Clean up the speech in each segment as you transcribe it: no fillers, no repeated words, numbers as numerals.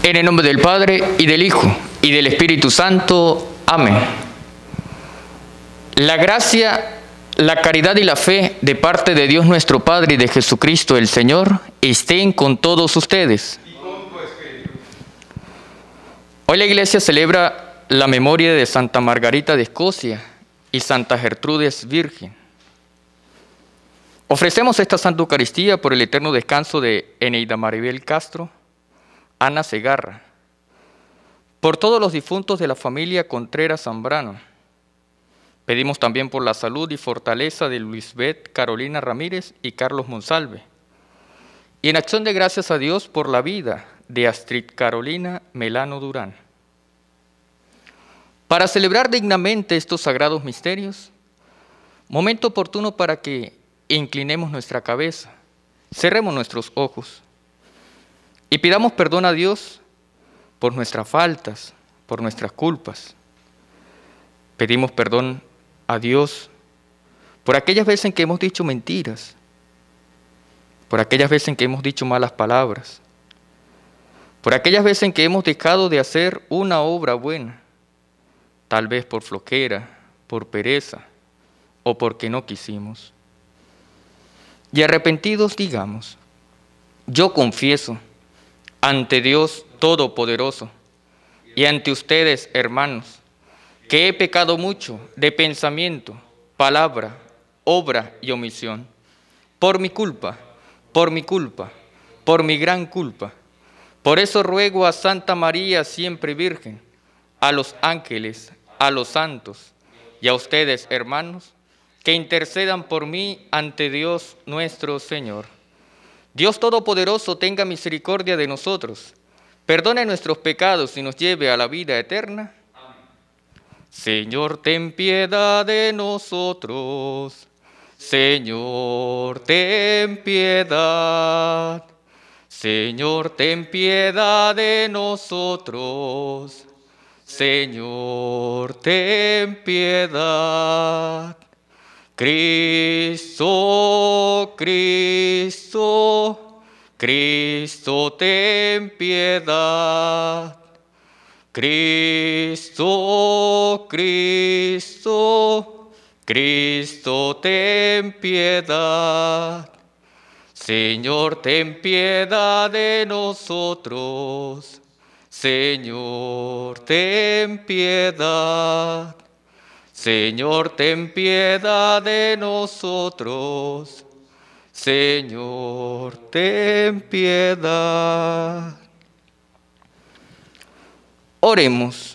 En el nombre del Padre, y del Hijo, y del Espíritu Santo. Amén. La gracia, la caridad y la fe de parte de Dios nuestro Padre y de Jesucristo el Señor estén con todos ustedes. Hoy la Iglesia celebra la memoria de Santa Margarita de Escocia y Santa Gertrudis Virgen. Ofrecemos esta Santa Eucaristía por el eterno descanso de Eneida Maribel Castro, Ana Segarra, por todos los difuntos de la familia Contreras Zambrano. Pedimos también por la salud y fortaleza de Luisbeth Carolina Ramírez y Carlos Monsalve. Y en acción de gracias a Dios por la vida de Astrid Carolina Melano Durán. Para celebrar dignamente estos sagrados misterios, momento oportuno para que inclinemos nuestra cabeza, cerremos nuestros ojos y pidamos perdón a Dios por nuestras faltas, por nuestras culpas. Pedimos perdón a Dios por aquellas veces en que hemos dicho mentiras, por aquellas veces en que hemos dicho malas palabras, por aquellas veces en que hemos dejado de hacer una obra buena, tal vez por flojera, por pereza o porque no quisimos. Y arrepentidos digamos: yo confieso ante Dios Todopoderoso y ante ustedes, hermanos, que he pecado mucho de pensamiento, palabra, obra y omisión, por mi culpa, por mi gran culpa. Por eso ruego a Santa María siempre Virgen, a los ángeles, a los santos y a ustedes, hermanos, que intercedan por mí ante Dios nuestro Señor. Dios Todopoderoso tenga misericordia de nosotros, perdone nuestros pecados y nos lleve a la vida eterna. Amén. Señor, ten piedad de nosotros. Señor, ten piedad. Señor, ten piedad de nosotros. Señor, ten piedad. Cristo, Cristo, Cristo, ten piedad. Cristo, Cristo, Cristo, ten piedad. Señor, ten piedad de nosotros. Señor, ten piedad. Señor, ten piedad de nosotros. Señor, ten piedad. Oremos.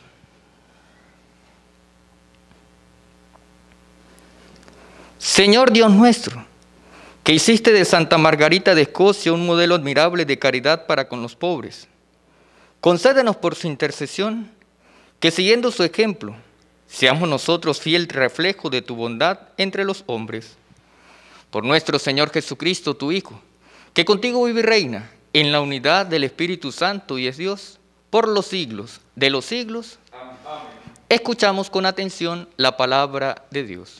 Señor Dios nuestro, que hiciste de Santa Margarita de Escocia un modelo admirable de caridad para con los pobres, concédenos por su intercesión que, siguiendo su ejemplo, seamos nosotros fiel reflejo de tu bondad entre los hombres. Por nuestro Señor Jesucristo, tu Hijo, que contigo vive y reina en la unidad del Espíritu Santo y es Dios por los siglos de los siglos. Amén. Escuchamos con atención la palabra de Dios.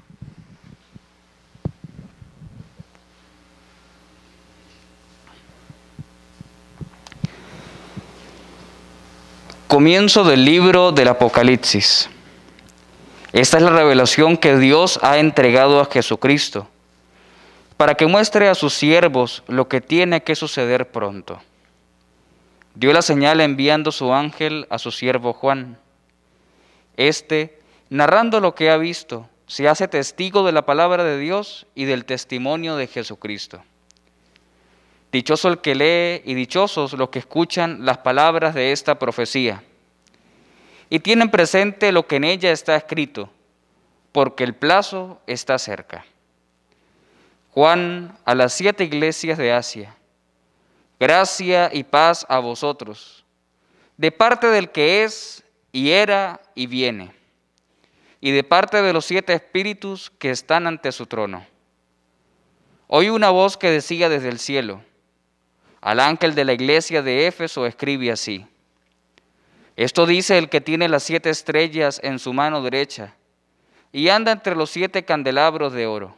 Comienzo del libro del Apocalipsis. Esta es la revelación que Dios ha entregado a Jesucristo, para que muestre a sus siervos lo que tiene que suceder pronto. Dio la señal enviando su ángel a su siervo Juan. Este, narrando lo que ha visto, se hace testigo de la palabra de Dios y del testimonio de Jesucristo. Dichoso el que lee y dichosos los que escuchan las palabras de esta profecía y tienen presente lo que en ella está escrito, porque el plazo está cerca. Juan, a las 7 iglesias de Asia: gracia y paz a vosotros, de parte del que es, y era, y viene, y de parte de los 7 espíritus que están ante su trono. Oí una voz que decía desde el cielo: al ángel de la iglesia de Éfeso escribe así: esto dice el que tiene las 7 estrellas en su mano derecha y anda entre los 7 candelabros de oro.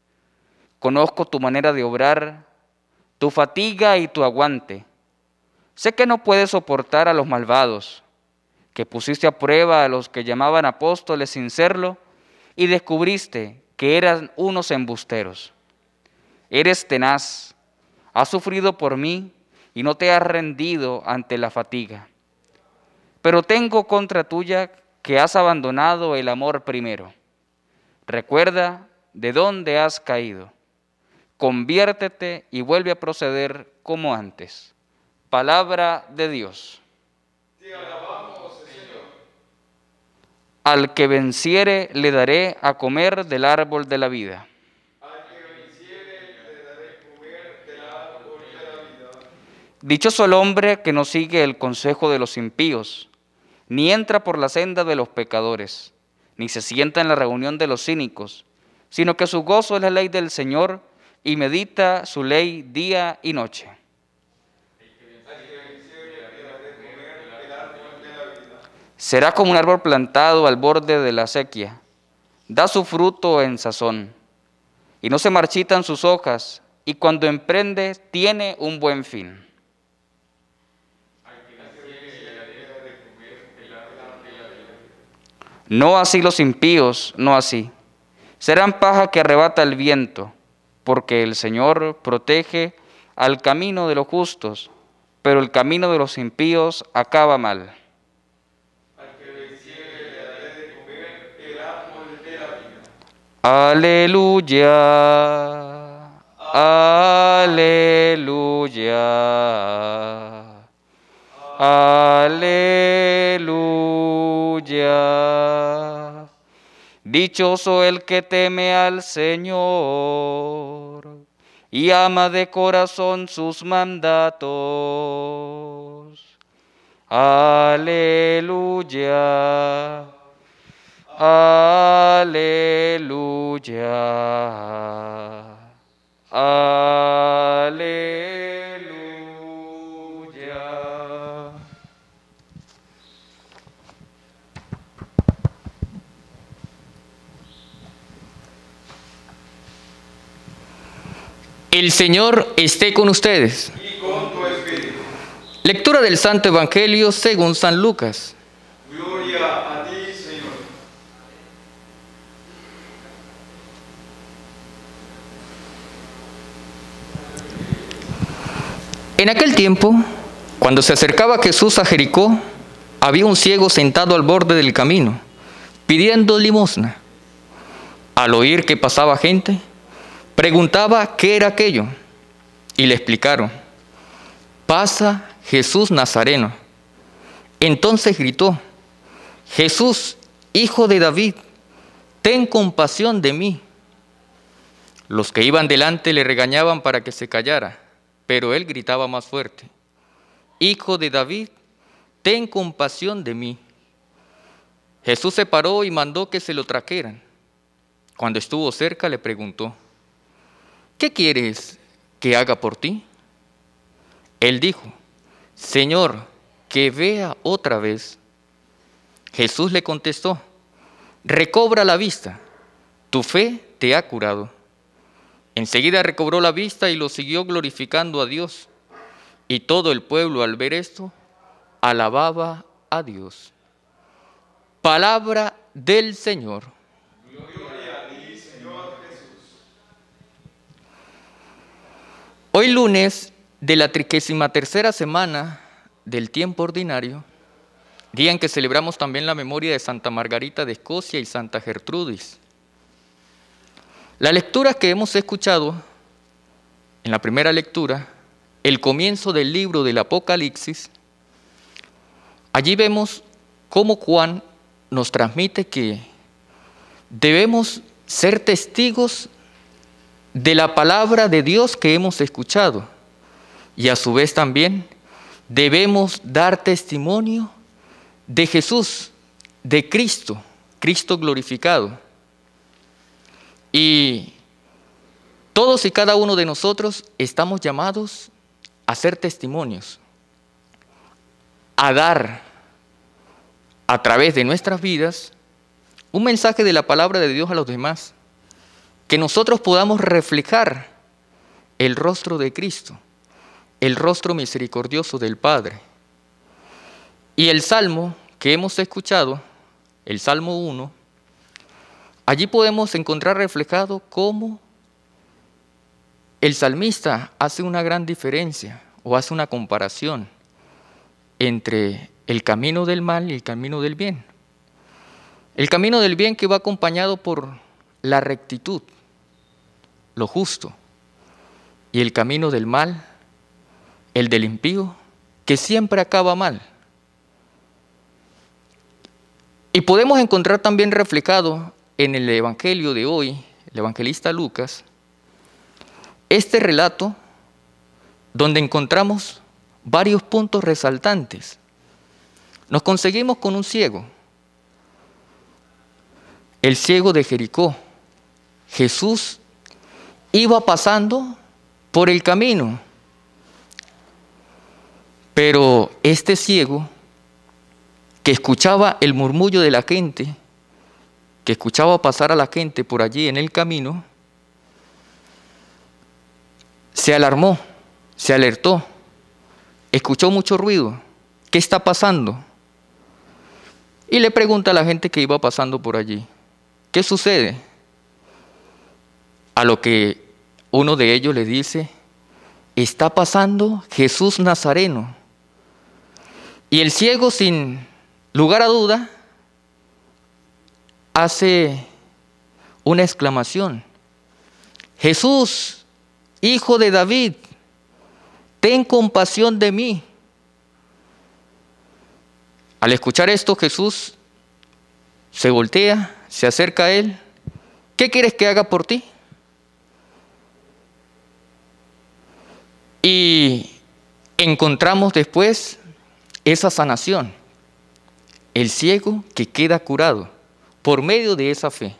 Conozco tu manera de obrar, tu fatiga y tu aguante. Sé que no puedes soportar a los malvados, que pusiste a prueba a los que llamaban apóstoles sin serlo y descubriste que eran unos embusteros. Eres tenaz, has sufrido por mí y no te has rendido ante la fatiga. Pero tengo contra tuya que has abandonado el amor primero. Recuerda de dónde has caído. Conviértete y vuelve a proceder como antes. Palabra de Dios. Te alabamos, Señor. Al que venciere le daré a comer del árbol de la vida. Al que venciere le daré comer del árbol de la vida. Dichoso el hombre que no sigue el consejo de los impíos, ni entra por la senda de los pecadores, ni se sienta en la reunión de los cínicos, sino que su gozo es la ley del Señor y medita su ley día y noche. Será como un árbol plantado al borde de la acequia, da su fruto en sazón, y no se marchitan sus hojas, y cuando emprende tiene un buen fin. No así los impíos, no así. Serán paja que arrebata el viento, porque el Señor protege al camino de los justos, pero el camino de los impíos acaba mal. Al que venciere le daré de comer del árbol de la vida. Aleluya, aleluya, aleluya. Dichoso el que teme al Señor y ama de corazón sus mandatos. Aleluya, aleluya, aleluya. El Señor esté con ustedes. Y con tu espíritu. Lectura del Santo Evangelio según San Lucas. Gloria a ti, Señor. En aquel tiempo, cuando se acercaba Jesús a Jericó, había un ciego sentado al borde del camino, pidiendo limosna. Al oír que pasaba gente, preguntaba qué era aquello, y le explicaron: pasa Jesús Nazareno. Entonces gritó: Jesús, hijo de David, ten compasión de mí. Los que iban delante le regañaban para que se callara, pero él gritaba más fuerte: Hijo de David, ten compasión de mí. Jesús se paró y mandó que se lo trajeran. Cuando estuvo cerca le preguntó: ¿qué quieres que haga por ti? Él dijo: Señor, que vea otra vez. Jesús le contestó: recobra la vista, tu fe te ha curado. Enseguida recobró la vista y lo siguió glorificando a Dios. Y todo el pueblo, al ver esto, alababa a Dios. Palabra del Señor. Gloria a ti, Señor Jesús. Hoy lunes de la 33ª semana del tiempo ordinario, día en que celebramos también la memoria de Santa Margarita de Escocia y Santa Gertrudis. La lectura que hemos escuchado, en la primera lectura, el comienzo del libro del Apocalipsis, allí vemos cómo Juan nos transmite que debemos ser testigos de la palabra de Dios que hemos escuchado y a su vez también debemos dar testimonio de Jesús, de Cristo, Cristo glorificado. Y todos y cada uno de nosotros estamos llamados a ser testimonios, a dar a través de nuestras vidas un mensaje de la palabra de Dios a los demás, que nosotros podamos reflejar el rostro de Cristo, el rostro misericordioso del Padre. Y el salmo que hemos escuchado, el Salmo 1, allí podemos encontrar reflejado cómo el salmista hace una gran diferencia o hace una comparación entre el camino del mal y el camino del bien. El camino del bien que va acompañado por la rectitud, lo justo, y el camino del mal, el del impío, que siempre acaba mal. Y podemos encontrar también reflejado en el Evangelio de hoy, el evangelista Lucas, este relato donde encontramos varios puntos resaltantes. Nos conseguimos con un ciego, el ciego de Jericó. Jesús iba pasando por el camino, pero este ciego que escuchaba el murmullo de la gente, que escuchaba pasar a la gente por allí en el camino, se alarmó, se alertó, escuchó mucho ruido. ¿Qué está pasando? Y le pregunta a la gente que iba pasando por allí, ¿qué sucede? A lo que uno de ellos le dice, está pasando Jesús Nazareno. Y el ciego, sin lugar a duda, hace una exclamación: Jesús, Hijo de David, ten compasión de mí. Al escuchar esto, Jesús se voltea, se acerca a él. ¿Qué quieres que haga por ti? Y encontramos después esa sanación. El ciego que queda curado por medio de esa fe.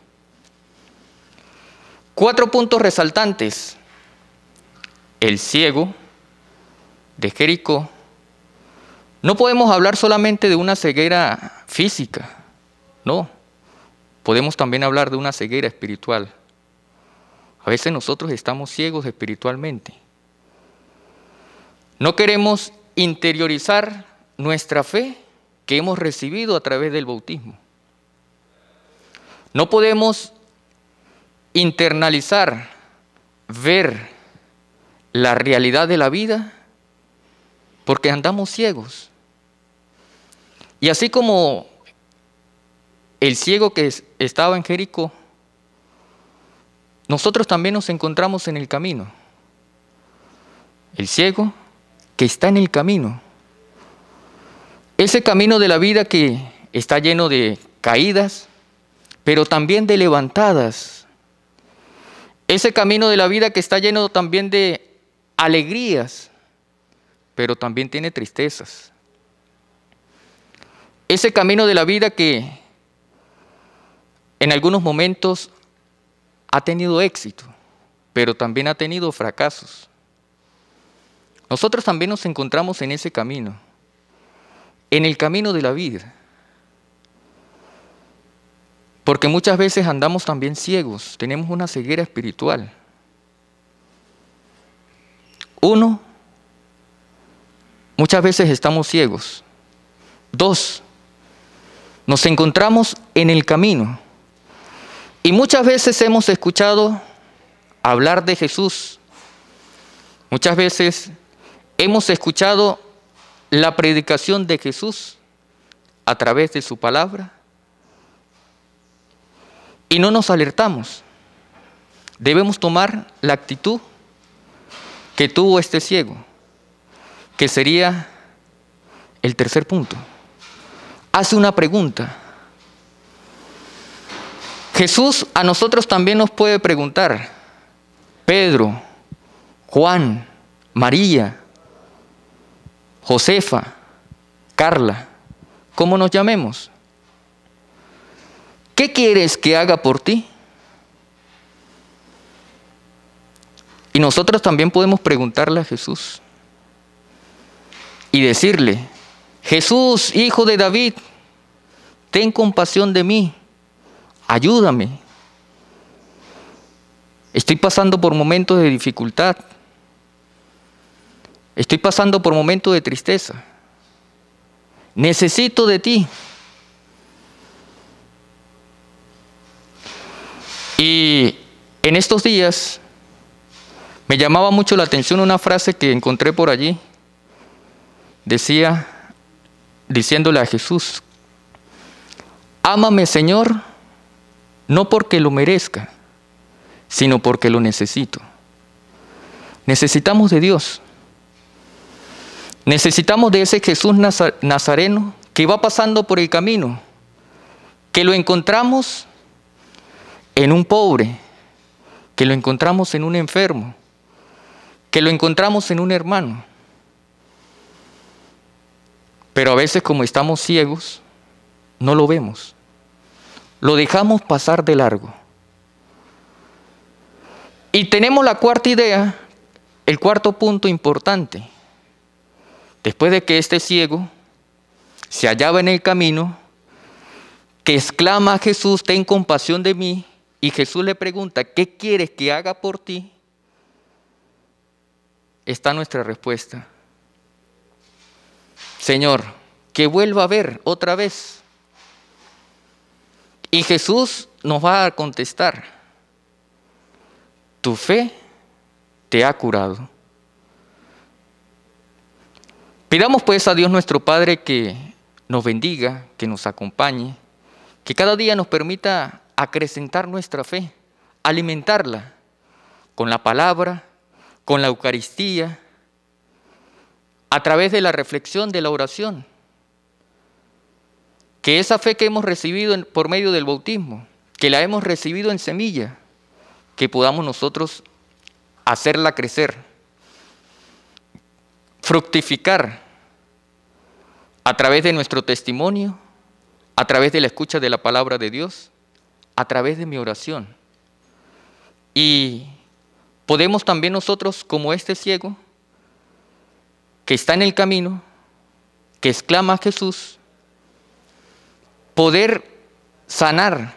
4 puntos resaltantes. El ciego de Jericó. No podemos hablar solamente de una ceguera física, no. Podemos también hablar de una ceguera espiritual. A veces nosotros estamos ciegos espiritualmente. No queremos interiorizar nuestra fe que hemos recibido a través del bautismo. No podemos internalizar, ver la realidad de la vida porque andamos ciegos. Y así como el ciego que estaba en Jericó, nosotros también nos encontramos en el camino. El ciego que está en el camino. Ese camino de la vida que está lleno de caídas, pero también de levantadas. Ese camino de la vida que está lleno también de alegrías, pero también tiene tristezas. Ese camino de la vida que en algunos momentos ha tenido éxito, pero también ha tenido fracasos. Nosotros también nos encontramos en ese camino, en el camino de la vida. Porque muchas veces andamos también ciegos, tenemos una ceguera espiritual. 1, muchas veces estamos ciegos. 2, nos encontramos en el camino. Y muchas veces hemos escuchado hablar de Jesús. Muchas veces hemos escuchado la predicación de Jesús a través de su palabra. Y no nos alertamos. Debemos tomar la actitud que tuvo este ciego, que sería el tercer punto. Hace una pregunta. Jesús a nosotros también nos puede preguntar: Pedro, Juan, María, Josefa, Carla, ¿cómo nos llamemos? ¿Qué quieres que haga por ti? Y nosotros también podemos preguntarle a Jesús y decirle: Jesús, Hijo de David, ten compasión de mí, ayúdame. Estoy pasando por momentos de dificultad. Estoy pasando por momentos de tristeza. Necesito de ti. Y en estos días me llamaba mucho la atención una frase que encontré por allí. Decía, diciéndole a Jesús, ámame, Señor, no porque lo merezca, sino porque lo necesito. Necesitamos de Dios. Necesitamos de ese Jesús nazareno que va pasando por el camino, que lo encontramos en un pobre, que lo encontramos en un enfermo, que lo encontramos en un hermano. Pero a veces, como estamos ciegos, no lo vemos. Lo dejamos pasar de largo. Y tenemos la cuarta idea, el cuarto punto importante. Después de que este ciego se hallaba en el camino, que exclama a Jesús, ten compasión de mí, y Jesús le pregunta, ¿qué quieres que haga por ti? Está nuestra respuesta. Señor, que vuelva a ver otra vez. Y Jesús nos va a contestar, tu fe te ha curado. Pidamos pues a Dios nuestro Padre que nos bendiga, que nos acompañe, que cada día nos permita acrecentar nuestra fe, alimentarla con la palabra, con la Eucaristía, a través de la reflexión, de la oración. Que esa fe que hemos recibido por medio del bautismo, que la hemos recibido en semilla, que podamos nosotros hacerla crecer, fructificar a través de nuestro testimonio, a través de la escucha de la palabra de Dios, a través de mi oración. Y podemos también nosotros, como este ciego, que está en el camino, que exclama a Jesús, poder sanar,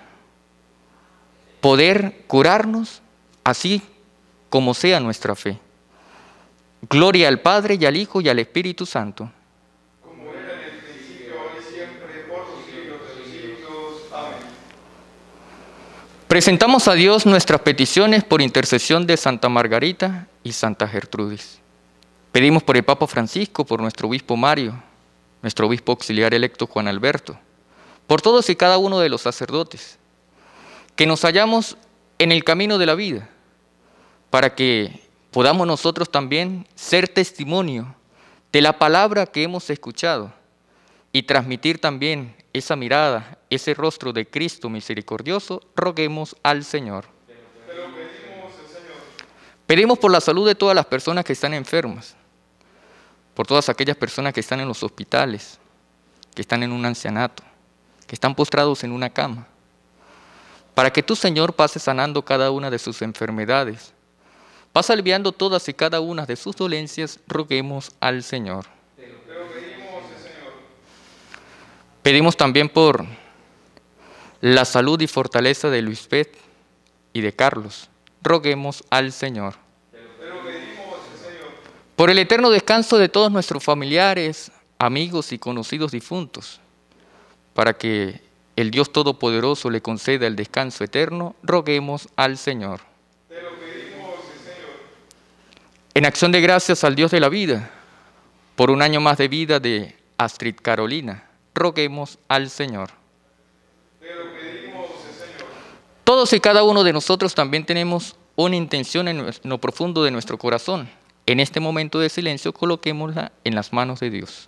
poder curarnos, así como sea nuestra fe. Gloria al Padre, y al Hijo, y al Espíritu Santo. Como era en el principio, ahora y siempre, por los siglos de los siglos. Amén. Presentamos a Dios nuestras peticiones por intercesión de Santa Margarita y Santa Gertrudis. Pedimos por el Papa Francisco, por nuestro obispo Mario, nuestro obispo auxiliar electo Juan Alberto, por todos y cada uno de los sacerdotes, que nos hallamos en el camino de la vida, para que podamos nosotros también ser testimonio de la palabra que hemos escuchado y transmitir también esa mirada, ese rostro de Cristo misericordioso. Roguemos al Señor. Te lo pedimos, Señor. Pedimos por la salud de todas las personas que están enfermas, por todas aquellas personas que están en los hospitales, que están en un ancianato, que están postrados en una cama, para que tú, Señor, pases sanando cada una de sus enfermedades, pasa aliviando todas y cada una de sus dolencias. Roguemos al Señor. Te lo pedimos, Señor. Pedimos también por la salud y fortaleza de Luisbeth y de Carlos. Roguemos al Señor. Te lo pedimos, Señor. Por el eterno descanso de todos nuestros familiares, amigos y conocidos difuntos, para que el Dios Todopoderoso le conceda el descanso eterno. Roguemos al Señor. Te lo pedimos, Señor. En acción de gracias al Dios de la vida, por un año más de vida de Astrid Carolina, roguemos al Señor. Te lo pedimos, Señor. Todos y cada uno de nosotros también tenemos una intención en lo profundo de nuestro corazón. En este momento de silencio, coloquémosla en las manos de Dios.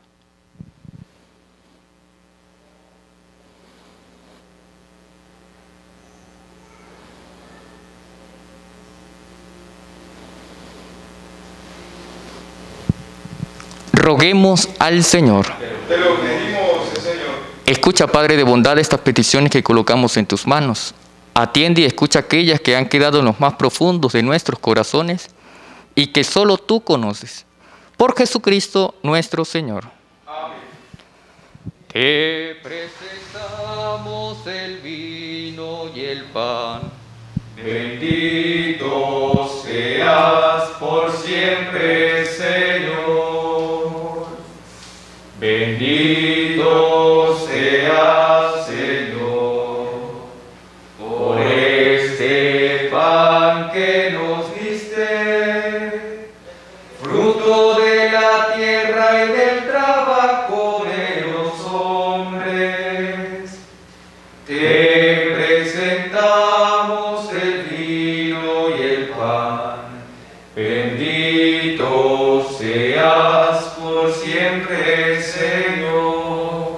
Roguemos al Señor. Te lo pedimos, Señor. Escucha, Padre de bondad, estas peticiones que colocamos en tus manos. Atiende y escucha aquellas que han quedado en los más profundos de nuestros corazones y que solo tú conoces. Por Jesucristo nuestro Señor. Amén. Te presentamos el vino y el pan. Bendito seas por siempre, Señor. Bendito seas, Señor, por este pan que nos diste, fruto de la tierra y del trabajo de los hombres. Te presentamos el vino y el pan. Bendito seas por siempre, Señor.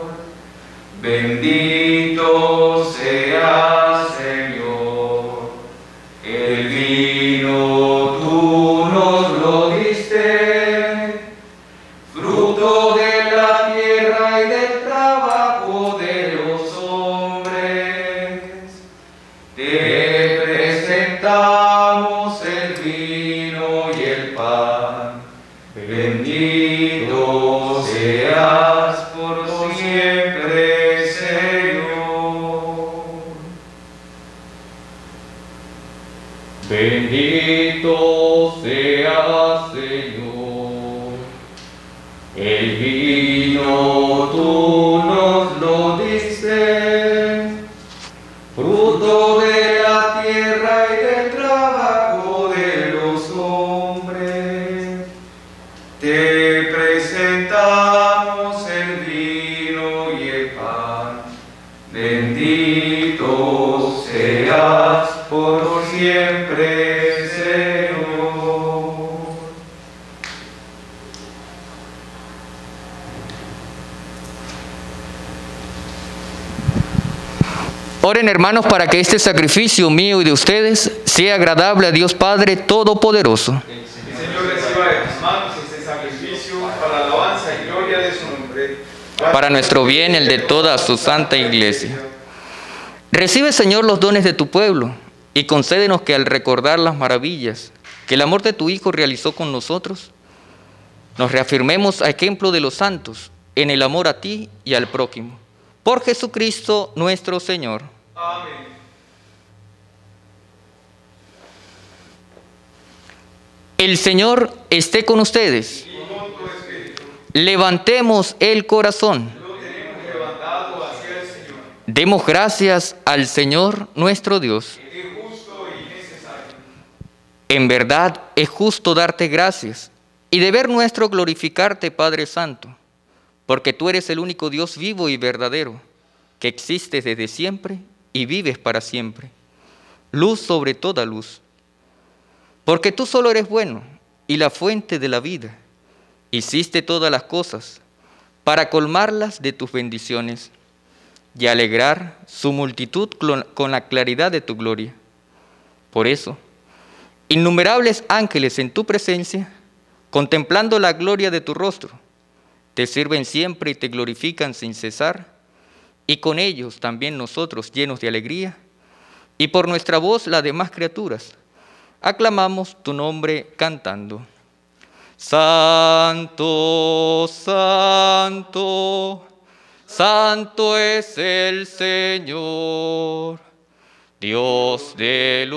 Bendito seas, Señor. El vino tú nos lo diste, fruto de la tierra y del trabajo de los hombres. Te presentamos el vino y el pan. Bendito seas por siempre, Señor. Bendito seas, Señor. El vino tú nos lo diste, fruto de la tierra y del trabajo de los hombres. Te presentamos el vino y el pan. Bendito seas por siempre, Señor. Oren, hermanos, para que este sacrificio mío y de ustedes sea agradable a Dios Padre Todopoderoso. El Señor reciba de tus manos este sacrificio para alabanza y gloria de su nombre. Para nuestro bien, el de toda su santa iglesia. Recibe, Señor, los dones de tu pueblo y concédenos que al recordar las maravillas que el amor de tu Hijo realizó con nosotros, nos reafirmemos a ejemplo de los santos en el amor a ti y al prójimo. Por Jesucristo nuestro Señor. Amén. El Señor esté con ustedes. Y con tu espíritu. Levantemos el corazón. Lo tenemos levantado hacia el Señor. Demos gracias al Señor nuestro Dios. Es justo y necesario. En verdad es justo darte gracias y deber nuestro glorificarte, Padre Santo, porque tú eres el único Dios vivo y verdadero, que existes desde siempre y vives para siempre. Luz sobre toda luz. Porque tú solo eres bueno y la fuente de la vida. Hiciste todas las cosas para colmarlas de tus bendiciones y alegrar su multitud con la claridad de tu gloria. Por eso, innumerables ángeles en tu presencia, contemplando la gloria de tu rostro, te sirven siempre y te glorifican sin cesar, y con ellos también nosotros, llenos de alegría, y por nuestra voz las demás criaturas, aclamamos tu nombre cantando. Santo, santo, santo es el Señor, Dios del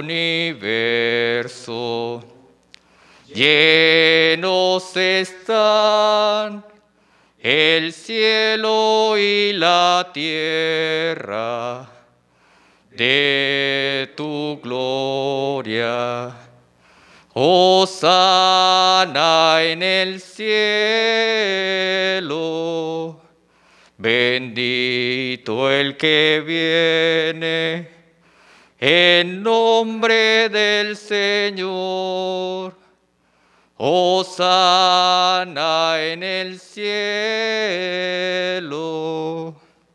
universo. Llenos están el cielo y la tierra de tu gloria. Hosana en el cielo, bendito el que viene en nombre del Señor. Hosana en el cielo.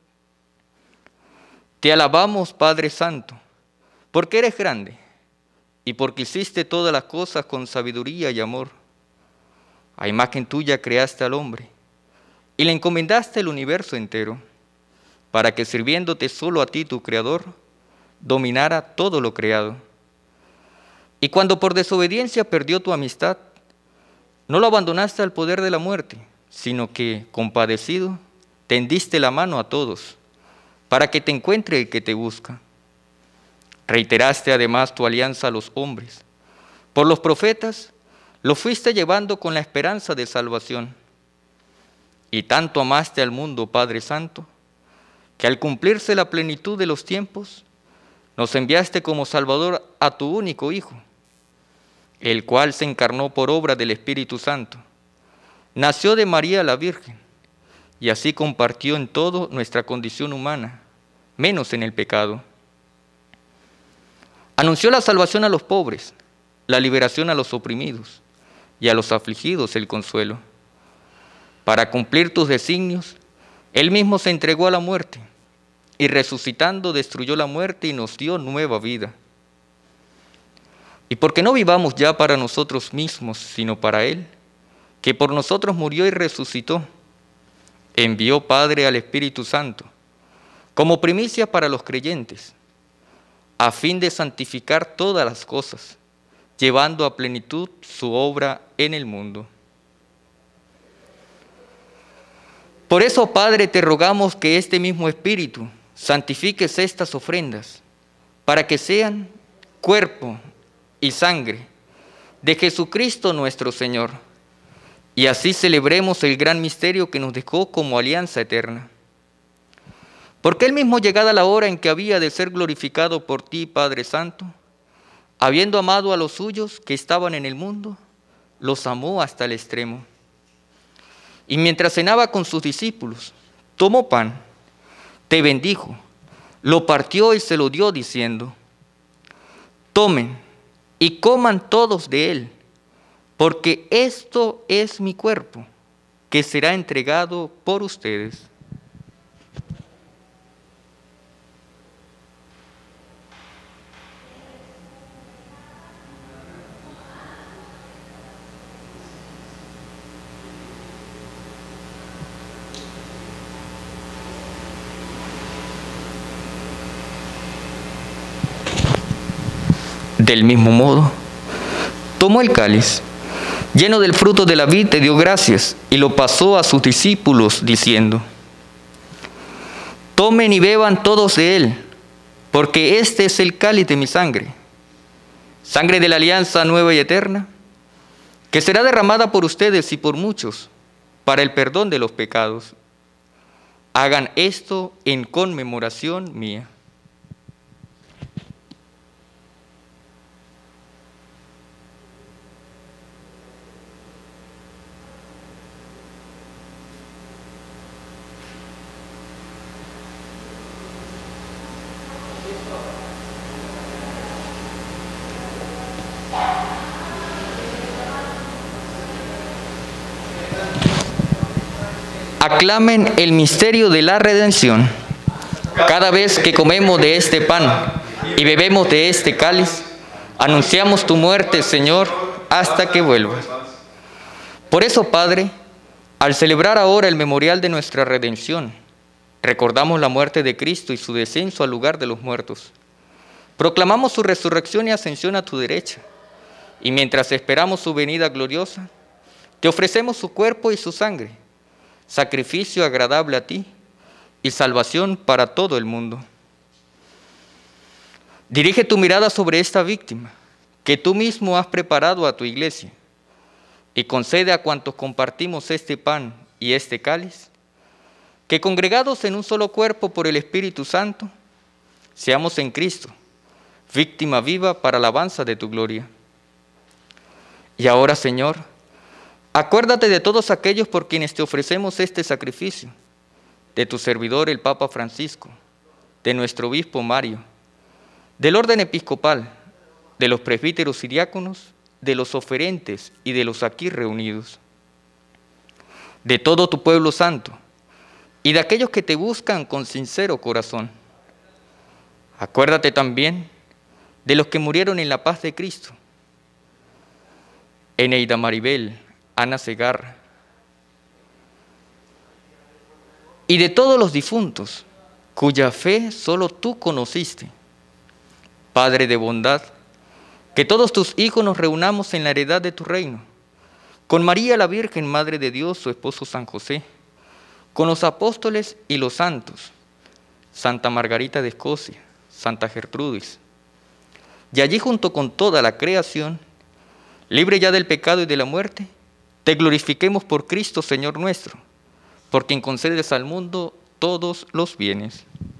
Te alabamos, Padre Santo, porque eres grande y porque hiciste todas las cosas con sabiduría y amor. A imagen tuya creaste al hombre y le encomendaste el universo entero, para que sirviéndote solo a ti, tu Creador, dominara todo lo creado. Y cuando por desobediencia perdió tu amistad, no lo abandonaste al poder de la muerte, sino que, compadecido, tendiste la mano a todos, para que te encuentre el que te busca. Reiteraste además tu alianza a los hombres. Por los profetas lo fuiste llevando con la esperanza de salvación. y tanto amaste al mundo, Padre Santo, que al cumplirse la plenitud de los tiempos, nos enviaste como Salvador a tu único Hijo, el cual se encarnó por obra del Espíritu Santo. Nació de María la Virgen, y así compartió en todo nuestra condición humana, menos en el pecado. Anunció la salvación a los pobres, la liberación a los oprimidos, y a los afligidos el consuelo. Para cumplir tus designios, Él mismo se entregó a la muerte, y resucitando destruyó la muerte y nos dio nueva vida. Y porque no vivamos ya para nosotros mismos, sino para Él, que por nosotros murió y resucitó, envió Padre al Espíritu Santo, como primicia para los creyentes, a fin de santificar todas las cosas, llevando a plenitud su obra en el mundo. Por eso, Padre, te rogamos que este mismo Espíritu santifiques estas ofrendas, para que sean cuerpo y sangre de Jesucristo nuestro Señor, y así celebremos el gran misterio que nos dejó como alianza eterna. Porque Él mismo, llegada la hora en que había de ser glorificado por ti, Padre Santo, habiendo amado a los suyos que estaban en el mundo, los amó hasta el extremo. Y mientras cenaba con sus discípulos, tomó pan, te bendijo, lo partió y se lo dio diciendo: tomen y coman todos de él, porque esto es mi cuerpo, que será entregado por ustedes. Del mismo modo, tomó el cáliz, lleno del fruto de la vid, te dio gracias y lo pasó a sus discípulos diciendo: tomen y beban todos de él, porque este es el cáliz de mi sangre, sangre de la alianza nueva y eterna, que será derramada por ustedes y por muchos para el perdón de los pecados. Hagan esto en conmemoración mía. Aclamen el misterio de la redención. Cada vez que comemos de este pan y bebemos de este cáliz, anunciamos tu muerte, Señor, hasta que vuelvas. Por eso, Padre, al celebrar ahora el memorial de nuestra redención, recordamos la muerte de Cristo y su descenso al lugar de los muertos. Proclamamos su resurrección y ascensión a tu derecha, y mientras esperamos su venida gloriosa, te ofrecemos su cuerpo y su sangre, sacrificio agradable a ti y salvación para todo el mundo. Dirige tu mirada sobre esta víctima que tú mismo has preparado a tu iglesia, y concede a cuantos compartimos este pan y este cáliz, que congregados en un solo cuerpo por el Espíritu Santo, seamos en Cristo víctima viva para alabanza de tu gloria. Y ahora, Señor, acuérdate de todos aquellos por quienes te ofrecemos este sacrificio, de tu servidor el Papa Francisco, de nuestro obispo Mario, del orden episcopal, de los presbíteros y diáconos, de los oferentes y de los aquí reunidos, de todo tu pueblo santo y de aquellos que te buscan con sincero corazón. Acuérdate también de los que murieron en la paz de Cristo: Eneida Maribel, Ana Segarra, y de todos los difuntos cuya fe solo tú conociste. Padre de bondad, que todos tus hijos nos reunamos en la heredad de tu reino, con María la Virgen, Madre de Dios, su esposo San José, con los apóstoles y los santos, Santa Margarita de Escocia, Santa Gertrudis, y allí junto con toda la creación, libre ya del pecado y de la muerte, te glorifiquemos por Cristo, Señor nuestro, por quien concedes al mundo todos los bienes.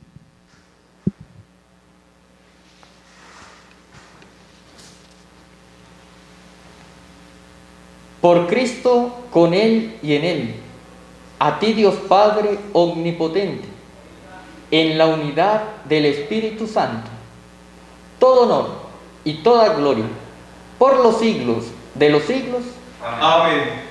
Por Cristo, con Él y en Él, a ti Dios Padre omnipotente, en la unidad del Espíritu Santo, todo honor y toda gloria, por los siglos de los siglos. Amén.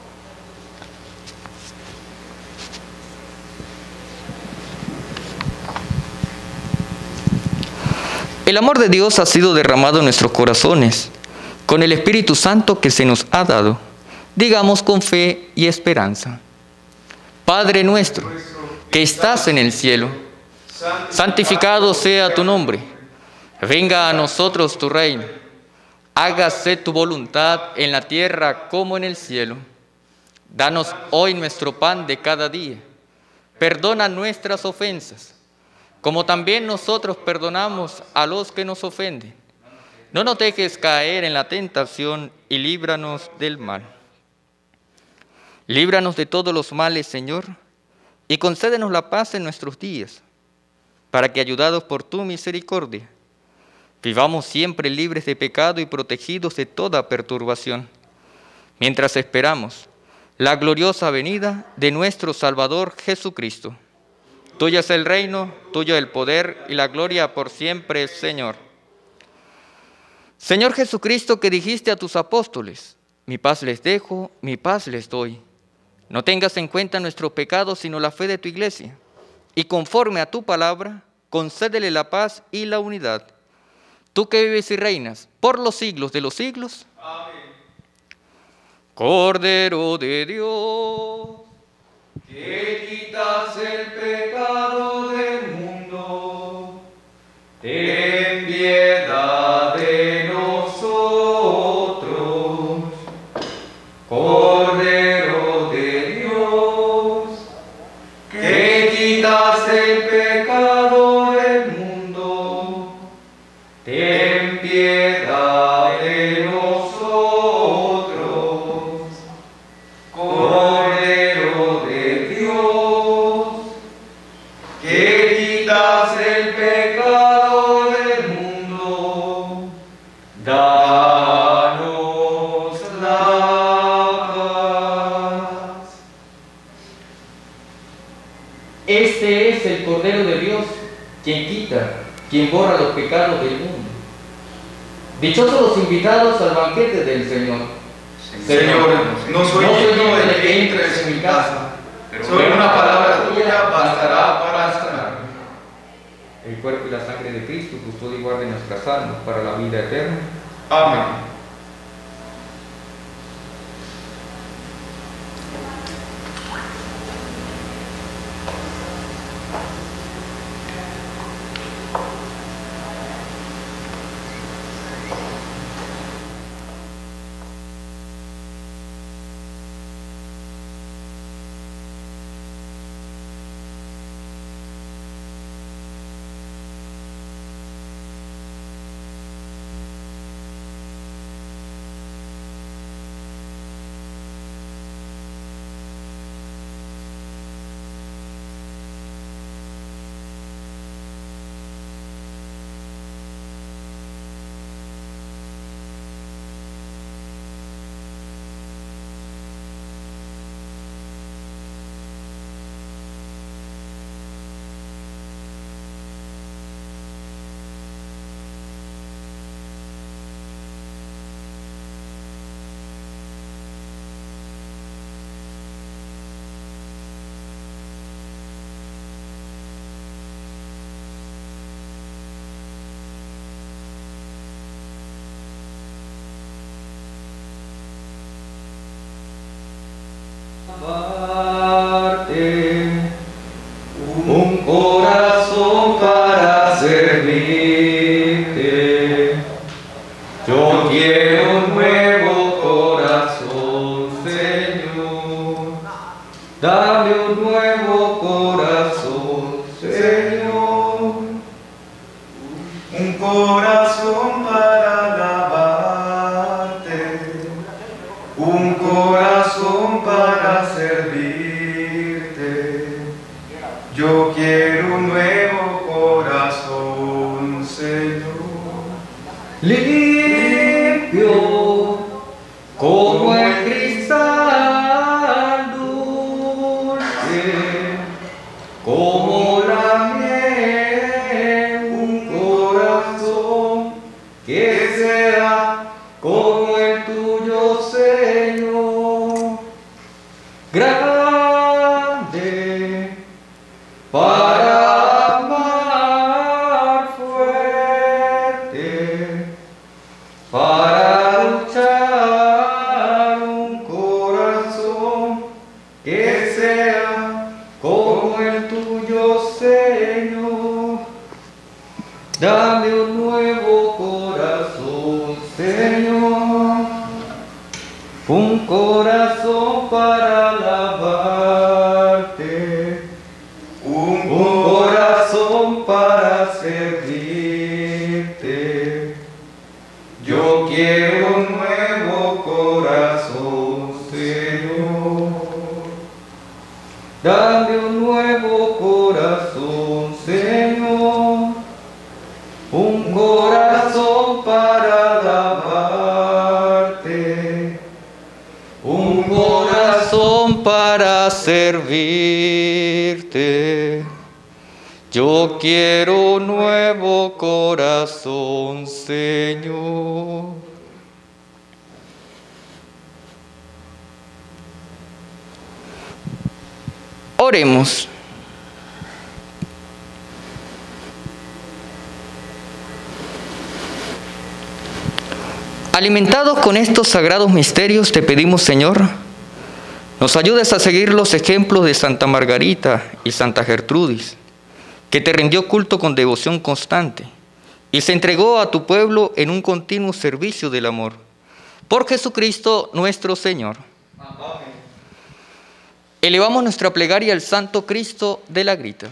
El amor de Dios ha sido derramado en nuestros corazones con el Espíritu Santo que se nos ha dado. Digamos con fe y esperanza. Padre nuestro, que estás en el cielo, santificado sea tu nombre. Venga a nosotros tu reino. Hágase tu voluntad en la tierra como en el cielo. Danos hoy nuestro pan de cada día. Perdona nuestras ofensas, como también nosotros perdonamos a los que nos ofenden. No nos dejes caer en la tentación y líbranos del mal. Líbranos de todos los males, Señor, y concédenos la paz en nuestros días, para que, ayudados por tu misericordia, vivamos siempre libres de pecado y protegidos de toda perturbación, mientras esperamos la gloriosa venida de nuestro Salvador Jesucristo. Tuyo es el reino, tuyo el poder y la gloria por siempre, Señor. Señor Jesucristo, que dijiste a tus apóstoles: mi paz les dejo, mi paz les doy. No tengas en cuenta nuestros pecados, sino la fe de tu iglesia. Y conforme a tu palabra, concédele la paz y la unidad. Tú que vives y reinas por los siglos de los siglos. Amén. Cordero de Dios, Que quitas el pecado del mundo, ten piedad de nosotros. Cordero de Dios, que quitas el pecado del mundo, ten piedad de nosotros. Cordero de Dios, que quitas el pecado del mundo, danos la paz. este es el Cordero de Dios, quien borra los pecados del mundo. Dichosos los invitados al banquete del Señor. Señor, no soy digno de que entres en mi casa, pero una palabra tuya bastará para sanarme. El cuerpo y la sangre de Cristo custodia y guarde nuestras almas para la vida eterna. Amén. Yo quiero un nuevo corazón, Señor, limpio como el cristal dulce, como la miel, un corazón que sea como el tuyo, Señor, grande para amar, fuerte para luchar, un corazón que sea como el tuyo, Señor. Dame un nuevo corazón, Señor, un corazón para alabarte, un corazón para servirte. Yo quiero un nuevo corazón, Señor. Dame un nuevo corazón, Señor, un corazón para alabarte, un corazón para servirte. Yo quiero un nuevo corazón, Señor. Oremos. Alimentados con estos sagrados misterios, te pedimos, Señor, nos ayudes a seguir los ejemplos de Santa Margarita y Santa Gertrudis, que te rindió culto con devoción constante y se entregó a tu pueblo en un continuo servicio del amor. Por Jesucristo nuestro Señor. Amén. Elevamos nuestra plegaria al Santo Cristo de la Grita.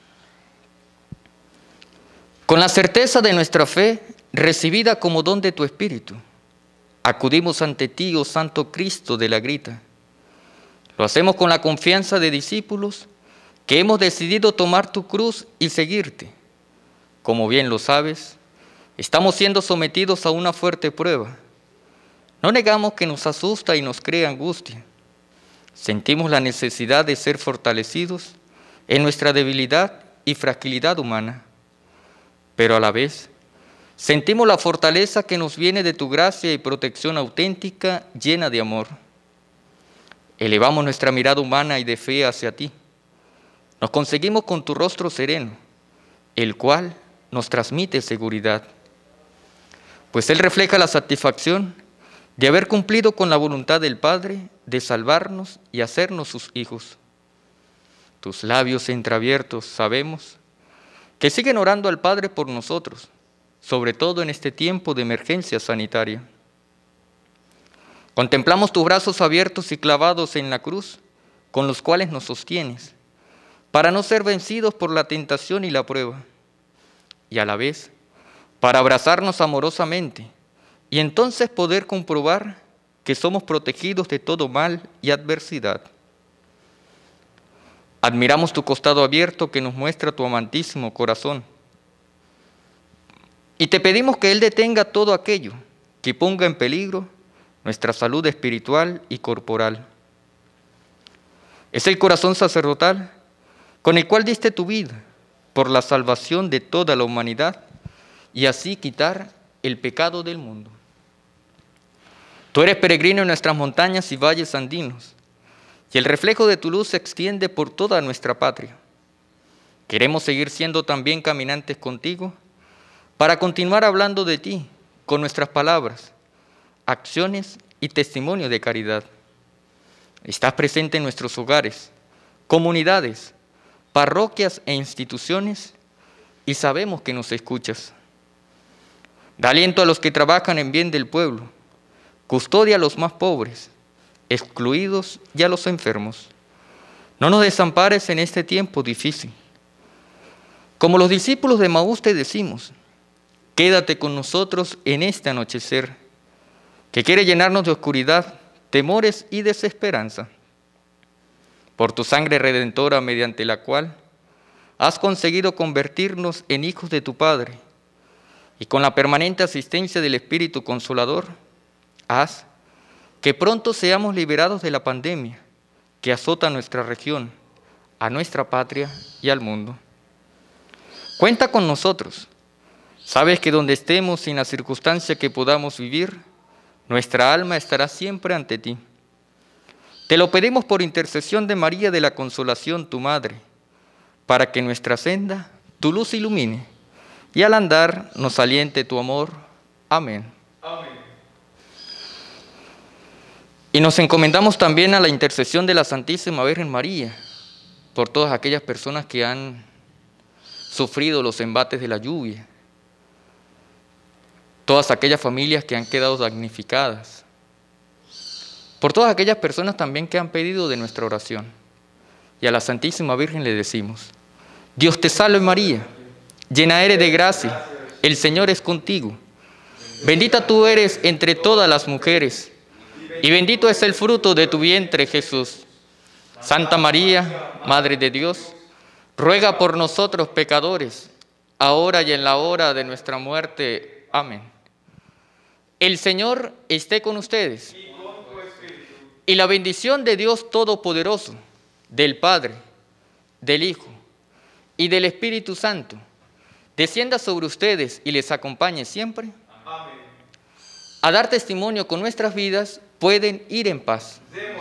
Con la certeza de nuestra fe, recibida como don de tu Espíritu, acudimos ante ti, oh Santo Cristo de la Grita. Lo hacemos con la confianza de discípulos que hemos decidido tomar tu cruz y seguirte. Como bien lo sabes, estamos siendo sometidos a una fuerte prueba. No negamos que nos asusta y nos crea angustia. Sentimos la necesidad de ser fortalecidos en nuestra debilidad y fragilidad humana, pero a la vez sentimos la fortaleza que nos viene de tu gracia y protección auténtica, llena de amor. Elevamos nuestra mirada humana y de fe hacia ti. Nos conseguimos con tu rostro sereno, el cual nos transmite seguridad, pues Él refleja la satisfacción de haber cumplido con la voluntad del Padre de salvarnos y hacernos sus hijos. Tus labios entreabiertos, sabemos, que siguen orando al Padre por nosotros, sobre todo en este tiempo de emergencia sanitaria. Contemplamos tus brazos abiertos y clavados en la cruz, con los cuales nos sostienes, para no ser vencidos por la tentación y la prueba, y a la vez, para abrazarnos amorosamente, y entonces poder comprobar que somos protegidos de todo mal y adversidad. Admiramos tu costado abierto que nos muestra tu amantísimo corazón, y te pedimos que Él detenga todo aquello que ponga en peligro nuestra salud espiritual y corporal. Es el corazón sacerdotal con el cual diste tu vida por la salvación de toda la humanidad y así quitar el pecado del mundo. Tú eres peregrino en nuestras montañas y valles andinos, y el reflejo de tu luz se extiende por toda nuestra patria. Queremos seguir siendo también caminantes contigo para continuar hablando de ti con nuestras palabras, acciones y testimonio de caridad. Estás presente en nuestros hogares, comunidades, parroquias e instituciones y sabemos que nos escuchas. Da aliento a los que trabajan en bien del pueblo, custodia a los más pobres, excluidos y a los enfermos. No nos desampares en este tiempo difícil. Como los discípulos de Maús te decimos, quédate con nosotros en este anochecer, que quiere llenarnos de oscuridad, temores y desesperanza. Por tu sangre redentora mediante la cual has conseguido convertirnos en hijos de tu Padre, y con la permanente asistencia del Espíritu Consolador, haz que pronto seamos liberados de la pandemia que azota a nuestra región, a nuestra patria y al mundo. Cuenta con nosotros. Sabes que donde estemos, sin la circunstancia que podamos vivir, nuestra alma estará siempre ante ti. Te lo pedimos por intercesión de María de la Consolación, tu Madre, para que nuestra senda tu luz ilumine y al andar nos aliente tu amor. Amén. Amén. Y nos encomendamos también a la intercesión de la Santísima Virgen María, por todas aquellas personas que han sufrido los embates de la lluvia, todas aquellas familias que han quedado damnificadas, por todas aquellas personas también que han pedido de nuestra oración. Y a la Santísima Virgen le decimos: Dios te salve María, llena eres de gracia, el Señor es contigo. Bendita tú eres entre todas las mujeres, y bendito es el fruto de tu vientre, Jesús. Santa María, Madre de Dios, ruega por nosotros pecadores, ahora y en la hora de nuestra muerte. Amén. El Señor esté con ustedes. Y la bendición de Dios Todopoderoso, del Padre, del Hijo y del Espíritu Santo, descienda sobre ustedes y les acompañe siempre. Amén. A dar testimonio con nuestras vidas, pueden ir en paz.